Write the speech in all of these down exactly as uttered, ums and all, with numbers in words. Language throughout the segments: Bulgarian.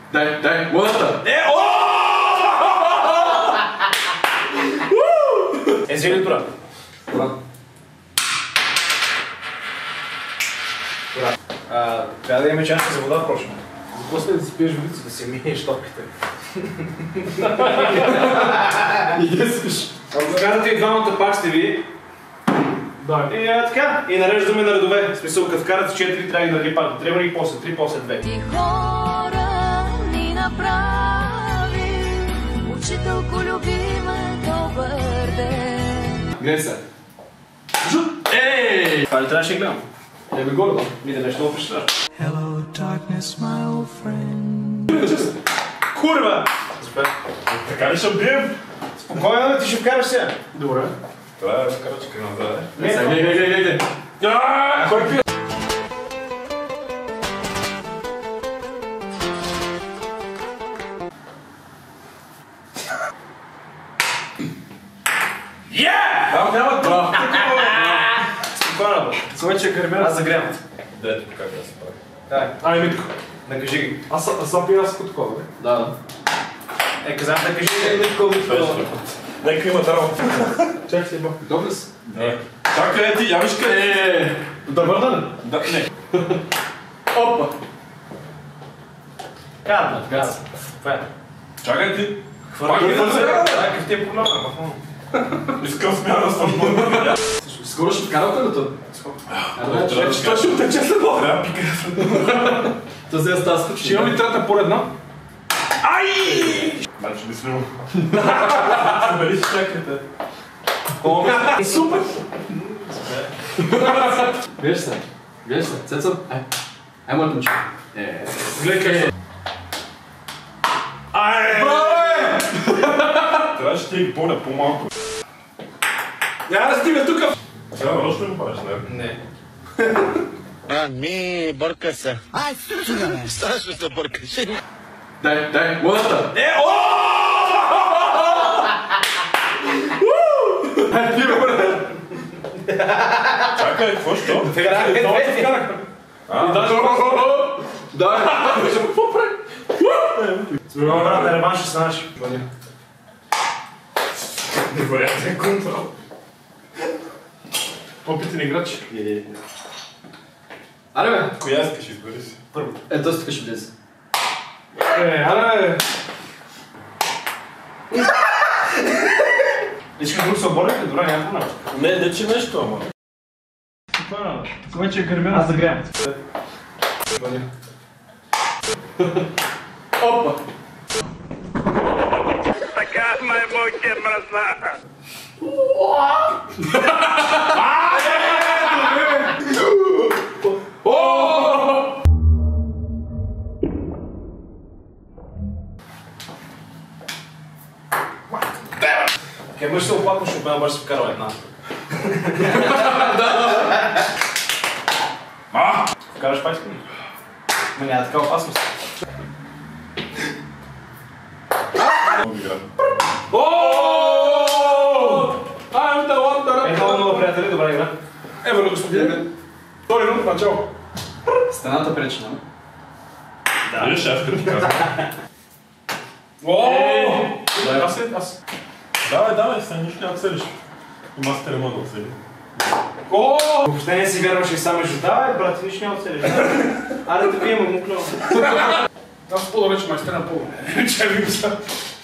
Дай, дай, модата! Е, о! Е, взели тура. Трябва да имаме чашка за вода, впрочем. После да си пиеш водица. Да си миеш топките. И да спиш. Ако казвате и двамата пак сте ви. Да. И а, така, и нареждаме на редове. В смисъл, като вкарате четири, трябва и да ги пак. Трябва и после, три, после две. И хора ни направи, учителко любима, добър ден. Гледай се. Ей! Това ли трябваше да гледам? Е, бе горе, да. Ми да нещо много впечатляваш. Hello, darkness, my old friend. Курва! Супер. Така ли ще бием? Спокойно, ти ще вкараш сега. Добре. Това е крачка назад. Не, сега, гледай, гледай, гледай. Аааа! Кой пие? Yeah! Там няма това. Спокойно, бе. Слънче кармена. Аз загрявам. Дайте как да се прави. Дай, Ай, Митко. накажи ги. Аз съм пия аз като такова, бе. Да, да. Е, казах накажи ги. Митко, Митко. Нека имат работа. Чакай си, бах. Добре си. Не. Чакай ти, явиш къде? Е, да върна ли? Да, не. Опа. Гадно, гадно. Това е. Чакай ти. Пак ли ли да да се се радва? Какъв ти е проблема? Искам смяна да съм. Скоро ще вкарал където. Трябва Що ще отече след това? Трябва пика. Тази е стаска. Ще имам ли трета поредна? Значи не сме. Събери си чакайте. Супер! Виж се. Виж се. Цецо. Ай. Ай, моят момче. Е. Гледай как се. Ай! Трябваше ти ги поля по-малко. Няма да стига тук. Сега още го правиш, не? Не. Ами, бърка се. Ай, стига, бе. Страшно се бъркаш. Дай, дай, модата. Е, о! Ай, ти бе, Чакай, какво ще? Вкарах е две. А, да, какво прави? Смирно, брат, на реванш ще са наши. невероятен контрол. Опитен играч. Аре, бе. Коя искаш, избери си? Първо. Е, този тук ще влезе. Е, аре, бе. Искаш друг се оборите? Добре, няма проблем. Не, не че нещо, ама. Спокойно, слънче кармена. Аз загрявам. Опа. Така ме моите мръсна. Кай мъж се оплаква, ще обема баш се вкарва една. А! Вкараш пак искам? Ма няма така опасност. Ооо! I'm the one that... Е, много много приятели, добра игра. Ево, господин. Втори рунд в начало. Стената пречи, нали? Виж, аз като ти казвам. Ооо! Аз е, аз. Давай, давай, сега нищо няма целиш. Има с телема да оцели. Ооо! Въобще не си вярваш и само между. Давай, брат, нищо няма оцелиш. Аре да пием, му клева. Аз по-далеч майстер на пол. Че ви го са.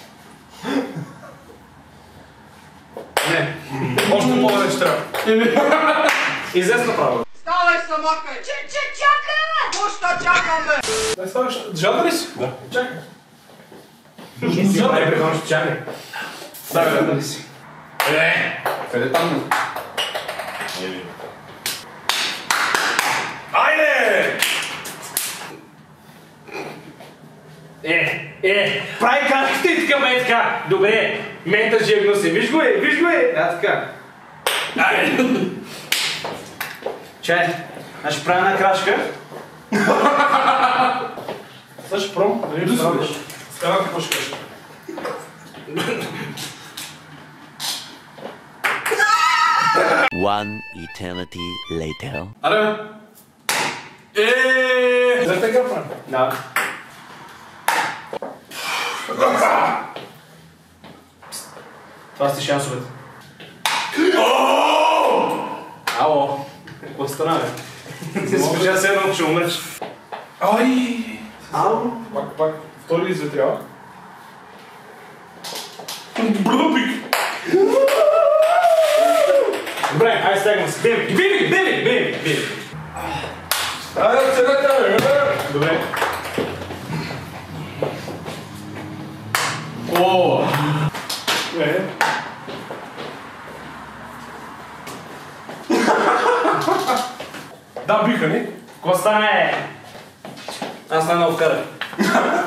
Не. Още по-далеч трябва. Излез направо. Ставай, самака! Че, че, чакай! Пуща, чакам, бе! Дай ставаш. Жада ли си? Да. Чакай. Не си прави прекъмаш, чакай. Дай, жада ли си? Е! Къде там? Ели. Айде! Е, е, прави карката и така, бе, така. Добре, мента жегно се. Виж го е, виж го е. А, така. Айде! Чай, значи правя една крачка. Сега ще пробвам. Да не доследиш. Сега какво ще кажеш? One eternity later. Аре, бе. Еее! За тега правим. Да. Това сте шансовете. Ало! Какво стана, бе? Ти си кажа се едно, че умреш. Ай! Ало! Пак, пак. Втори изветрява. Бръбик! Добре, айде стягаме се. Бей, бей, бей, бей, бей, бей. Айде, седете, бе! Добре. О! Е. Да, биха ни. Какво стане? Аз най-много вкарах.